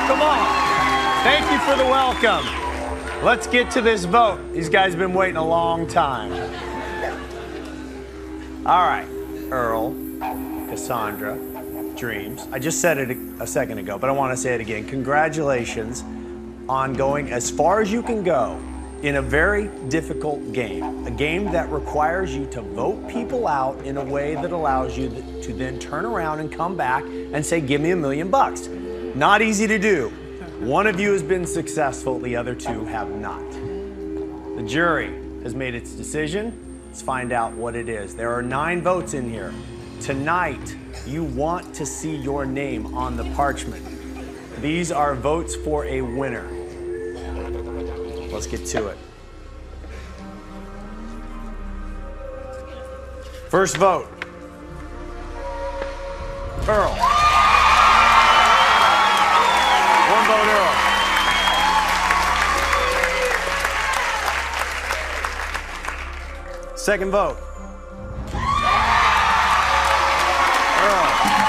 Come on. Thank you for the welcome. Let's get to this vote. These guys have been waiting a long time. All right, Earl, Cassandra, Dreamz. I just said it a second ago, but I want to say it again. Congratulations on going as far as you can go in a very difficult game. A game that requires you to vote people out in a way that allows you to then turn around and come back and say, give me $1 million. Not easy to do. One of you has been successful, the other two have not. The jury has made its decision. Let's find out what it is. There are 9 votes in here. Tonight, you want to see your name on the parchment. These are votes for a winner. Let's get to it. First vote. Earl. One vote, Earl. Second vote. Earl.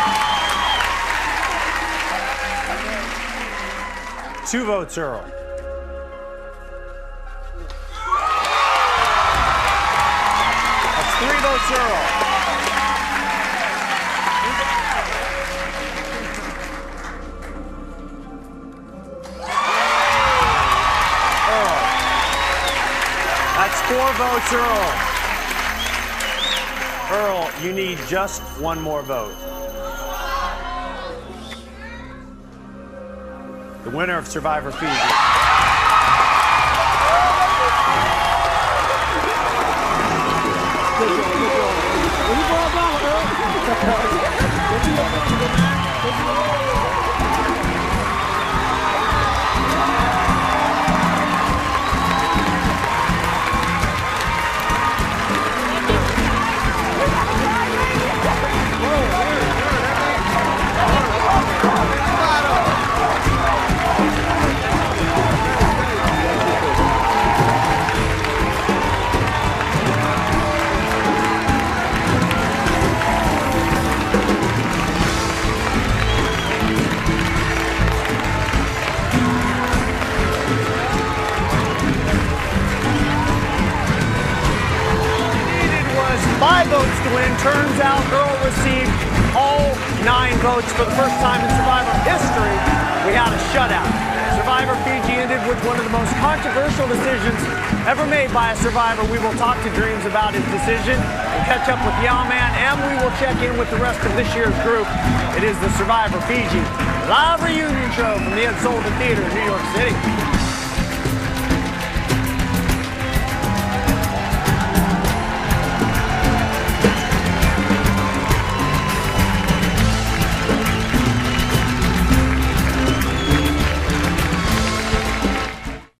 2 votes, Earl. That's 3 votes, Earl. That's 4 votes, Earl. Earl, you need just 1 more vote. The winner of Survivor Fiji. Votes to win. Turns out Earl received all 9 votes for the first time in Survivor history. We had a shutout. Survivor Fiji ended with one of the most controversial decisions ever made by a Survivor. We will talk to Dreamz about his decision. We'll catch up with Yawman, and we will check in with the rest of this year's group. It is the Survivor Fiji live reunion show from the Ed Sullivan Theater in New York City.